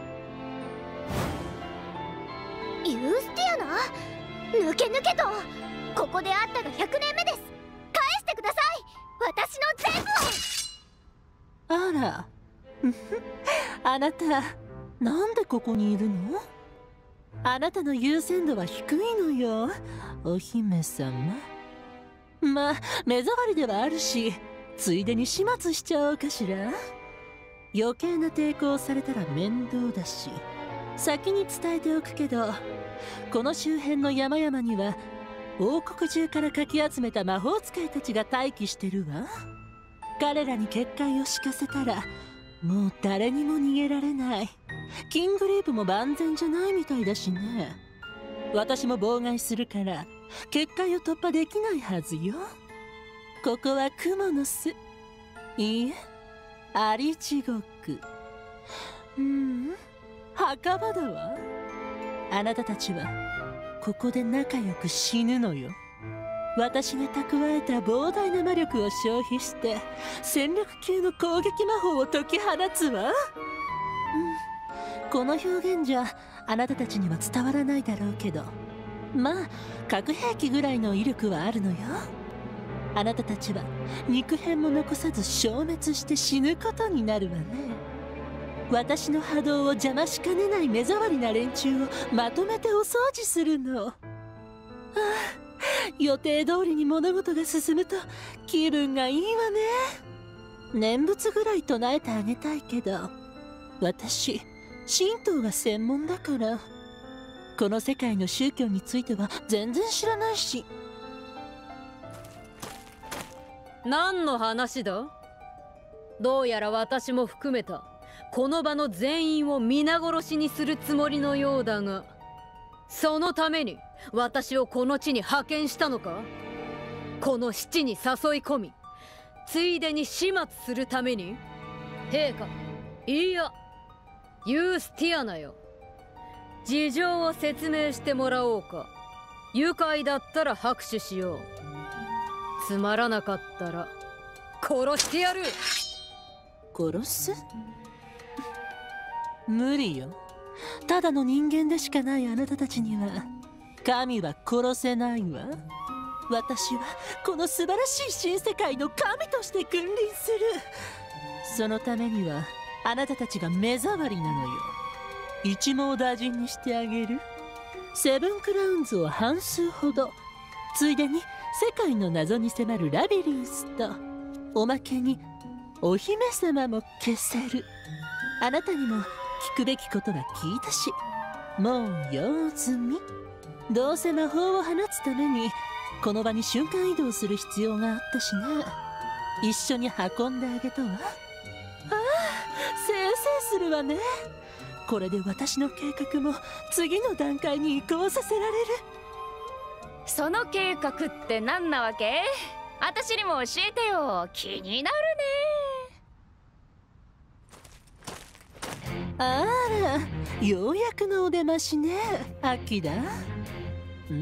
ユースティアナ？抜け抜けと。ここで会ったがひゃくねんめです。返してください、私の全部を。 あらあなたなんでここにいるの？あなたの優先度は低いのよ、お姫様。まあ目障りではあるしついでに始末しちゃおうかしら。余計な抵抗されたら面倒だし先に伝えておくけど、この周辺の山々には王国中からかき集めた魔法使いたちが待機してるわ。彼らに結界を敷かせたらもう誰にも逃げられない。キングリープも万全じゃないみたいだしね。私も妨害するから結界を突破できないはずよ。ここはクモの巣、いいえアリ地獄。うーん、墓場だわ。あなたたちはここで仲良く死ぬのよ。私が蓄えた膨大な魔力を消費して戦力級の攻撃魔法を解き放つわ。うん、この表現じゃあなたたちには伝わらないだろうけど、まあ核兵器ぐらいの威力はあるのよ。 あなたたちは肉片も残さず消滅して死ぬことになるわね。私の波動を邪魔しかねない目障りな連中をまとめてお掃除するの。ああ、予定通りに物事が進むと気分がいいわね。念仏ぐらい唱えてあげたいけど、私神道が専門だから、この世界の宗教については全然知らないし。 何の話だ？どうやら私も含めたこの場の全員を皆殺しにするつもりのようだが、そのために私をこの地に派遣したのか？この七に誘い込み、ついでに始末するために？陛下、いやユースティアナよ、事情を説明してもらおうか。愉快だったら拍手しよう。つまらなかったら殺してやる。 殺す？無理よ。ただの人間でしかないあなたたちには神は殺せないわ。私はこの素晴らしい新世界の神として君臨する。そのためにはあなたたちが目障りなのよ。一網打尽にしてあげる。セブンクラウンズを半数ほど、ついでに世界の謎に迫るラビリンスと、おまけにお姫様も消せる。あなたにも聞くべきことは聞いたし、もう用済み。どうせ魔法を放つためにこの場に瞬間移動する必要があったしな。一緒に運んであげたわ。ああ、せいせいするわね。これで私の計画も次の段階に移行させられる。 その計画って何なわけ？私にも教えてよ。気になるね。あら、ようやくのお出ましね、アキラ。うん、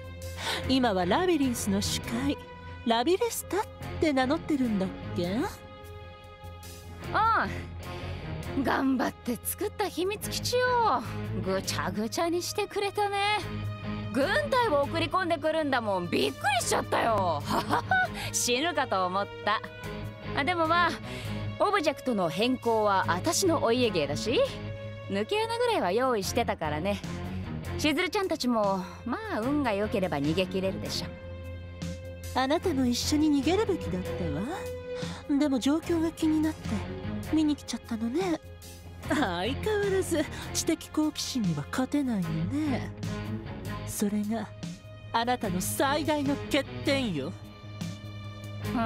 今はラビリンスの司会ラビレスタって名乗ってるんだっけ？ うん、頑張って作った秘密基地をぐちゃぐちゃにしてくれたね。軍隊を送り込んでくるんだもん。びっくりしちゃったよ。死ぬかと思った。あ、でもまあオブジェクトの変更は私のお家芸だし、抜け穴ぐらいは用意してたからね。しずるちゃんたちもまあ運が良ければ逃げ切れるでしょ。 あなたも一緒に逃げるべきだったわ。でも状況が気になって見に来ちゃったのね。相変わらず知的好奇心には勝てないよね。それがあなたの最大の欠点よ。 うん、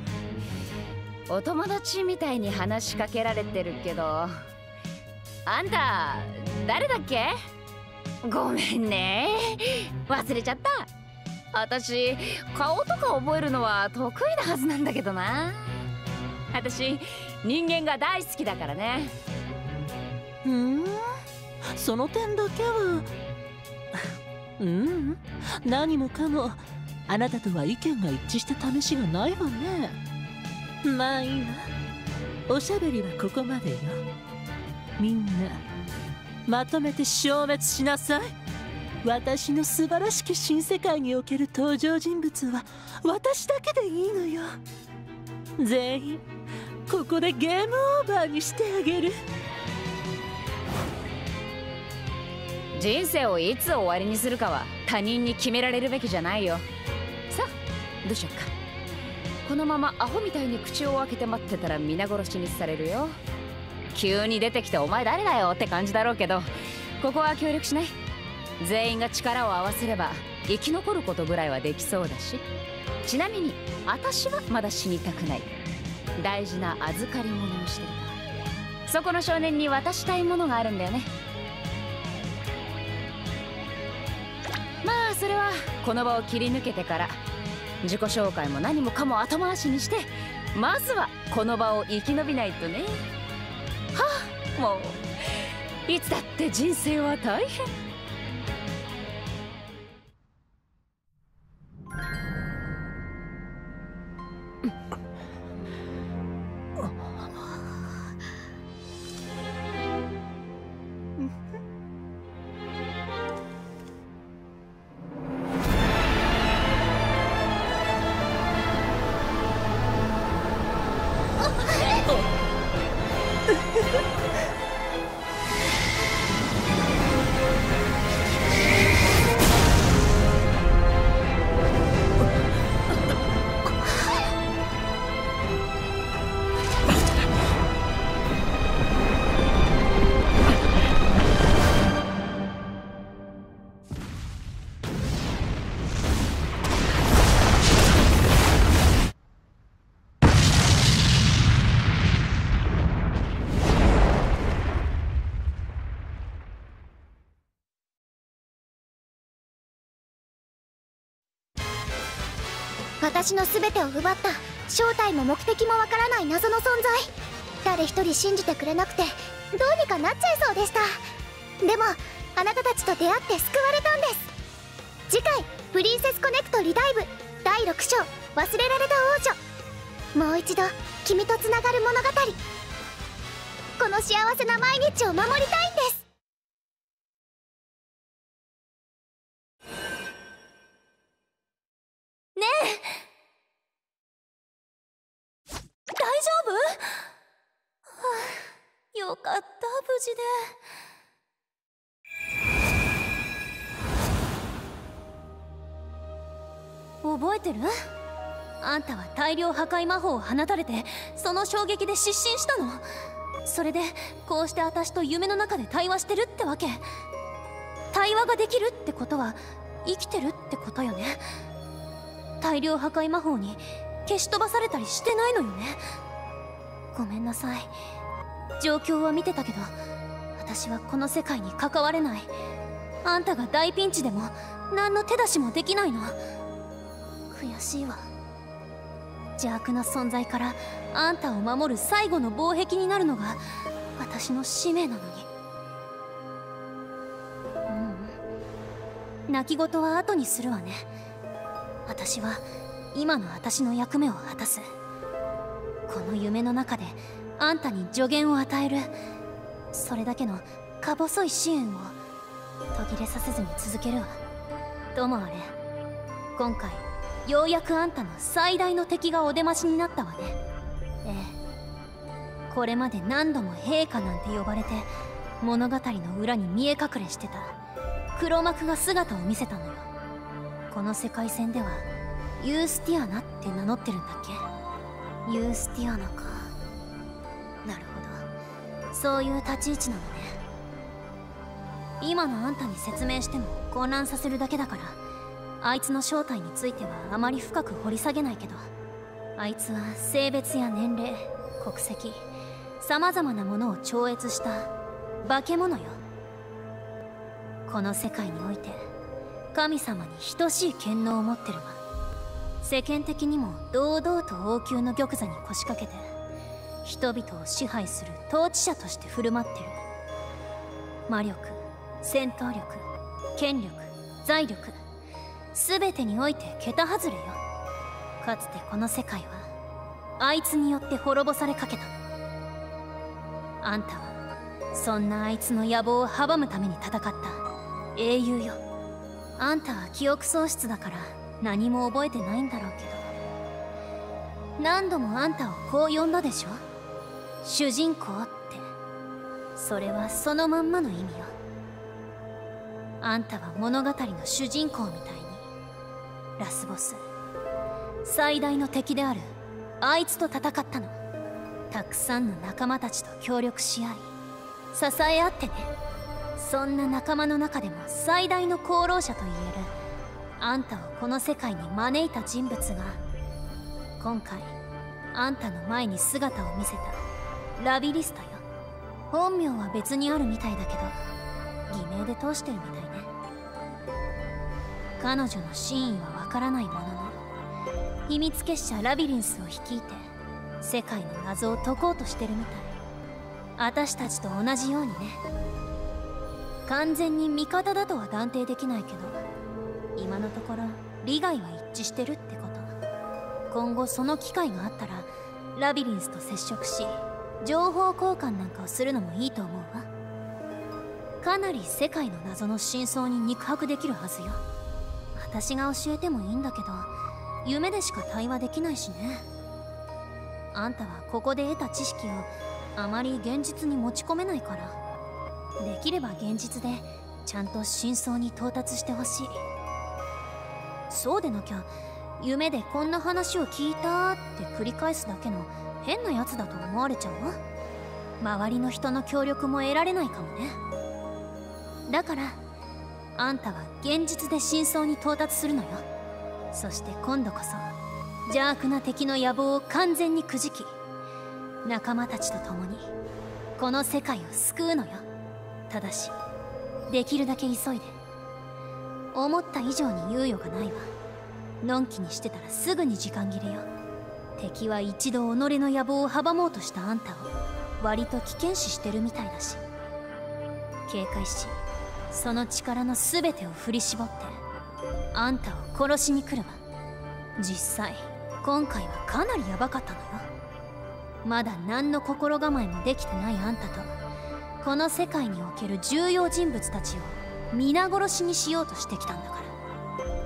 お友達みたいに話しかけられてるけど、あんた誰だっけ？ごめんね、忘れちゃった。私顔とか覚えるのは得意なはずなんだけどな。私人間が大好きだからね。 ふん、その点だけはうん、何もかもあなたとは意見が一致した試しがないわね。まあいいわ、おしゃべりはここまでよ。みんなまとめて消滅しなさい。私の素晴らしき新世界における登場人物は私だけでいいのよ。全員ここでゲームオーバーにしてあげる。 人生をいつ終わりにするかは他人に決められるべきじゃないよ。さあどうしよっか。このままアホみたいに口を開けて待ってたら皆殺しにされるよ。急に出てきてお前誰だよって感じだろうけど、ここは協力しない？全員が力を合わせれば生き残ることぐらいはできそうだし。ちなみに私はまだ死にたくない。大事な預かり物をしてる。そこの少年に渡したいものがあるんだよね。まあそれはこの場を切り抜けてから自己紹介も何もかも後回しにして、まずはこの場を生き延びないとね。はあ、もういつだって人生は大変。 私の全てを奪った正体も目的もわからない謎の存在。誰一人信じてくれなくてどうにかなっちゃいそうでした。でもあなたたちと出会って救われたんです。次回「プリンセスコネクトリダイブ」だいろく章「忘れられた王女」。もう一度君とつながる物語。この幸せな毎日を守りたいんです。 ねえ、大丈夫？はあ、よかった、無事で。覚えてる？あんたは大量破壊魔法を放たれて、その衝撃で失神したの。それでこうして私と夢の中で対話してるってわけ。対話ができるってことは生きてるってことよね。大量破壊魔法に消し飛ばされたりしてないのよね。ごめんなさい。状況は見てたけど私はこの世界に関われない。あんたが大ピンチでも何の手出しもできないの。悔しいわ。邪悪な存在からあんたを守る最後の防壁になるのが私の使命なのに。うん、泣き言は後にするわね。私は今の私の役目を果たす。この夢の中であんたに助言を与える、それだけのか細い支援を途切れさせずに続けるわ。ともあれ、今回ようやくあんたの最大の敵がお出ましになったわね。ええ、これまで何度も陛下なんて呼ばれて物語の裏に見え隠れしてた黒幕が姿を見せたのよ。この世界線ではユースティアナって名乗ってるんだっけ？ユースティアナか。なるほど、そういう立ち位置なのね。今のあんたに説明しても混乱させるだけだから、あいつの正体についてはあまり深く掘り下げないけど、あいつは性別や年齢、国籍、さまざまなものを超越した化け物よ。この世界において神様に等しい権能を持ってるわ。世間的にも堂々と王宮の玉座に腰掛けて人々を支配する統治者として振る舞ってる。魔力、戦闘力、権力、財力、全てにおいて桁外れよ。かつてこの世界はあいつによって滅ぼされかけたの。あんたはそんなあいつの野望を阻むために戦った英雄よ。あんたは記憶喪失だから何も覚えてないんだろうけど、何度もあんたをこう呼んだでしょ、主人公って。それはそのまんまの意味よ。あんたは物語の主人公みたいにラスボス、最大の敵であるあいつと戦ったの。たくさんの仲間たちと協力し合い支え合ってね。そんな仲間の中でも最大の功労者といえるあんたをこの世界に招いた人物が、今回あんたの前に姿を見せたラビリスタよ。本名は別にあるみたいだけど偽名で通してるみたいね。彼女の真意はわからないものの、秘密結社ラビリンスを率いて世界の謎を解こうとしてるみたい。私たちと同じようにね。完全に味方だとは断定できないけど、今のところ利害は一致してるってこと。今後その機会があったらラビリンスと接触し情報交換なんかをするのもいいと思うわ。かなり世界の謎の真相に肉薄できるはずよ。私が教えてもいいんだけど夢でしか対話できないしね。あんたはここで得た知識をあまり現実に持ち込めないから、できれば現実でちゃんと真相に到達してほしい。そうでなきゃ夢でこんな話を聞いたって繰り返すだけの変なやつだと思われちゃうわ。周りの人の協力も得られないかもね。だからあんたは現実で真相に到達するのよ。そして今度こそ邪悪な敵の野望を完全にくじき、仲間たちと共にこの世界を救うのよ。ただしできるだけ急いで。思った以上に猶予がないわ。 のんきにしてたらすぐに時間切れよ。敵は一度己の野望を阻もうとしたあんたを割と危険視してるみたいだし、警戒しその力の全てを振り絞ってあんたを殺しに来るわ。実際今回はかなりヤバかったのよ。まだ何の心構えもできてないあんたとこの世界における重要人物たちを皆殺しにしようとしてきたんだから。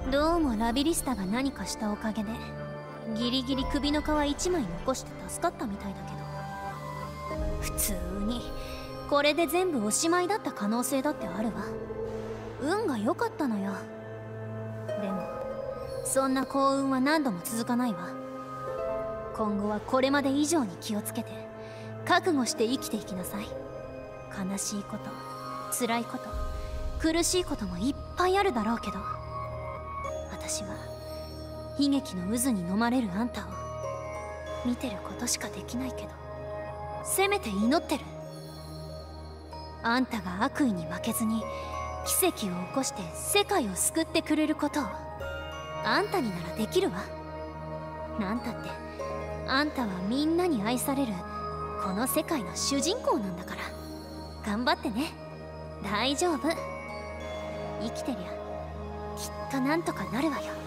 どうもラビリスタが何かしたおかげでギリギリ首の皮一枚残して助かったみたいだけど、普通にこれで全部おしまいだった可能性だってあるわ。運が良かったのよ。でもそんな幸運は何度も続かないわ。今後はこれまで以上に気をつけて覚悟して生きていきなさい。悲しいこと、辛いこと、苦しいこともいっぱいあるだろうけど、私は悲劇の渦に飲まれるあんたを見てることしかできないけど、せめて祈ってる。あんたが悪意に負けずに奇跡を起こして世界を救ってくれることをあんたにならできるわ。なんたってあんたはみんなに愛されるこの世界の主人公なんだから。頑張ってね。大丈夫。生きてりゃきっとなんとかなるわよ。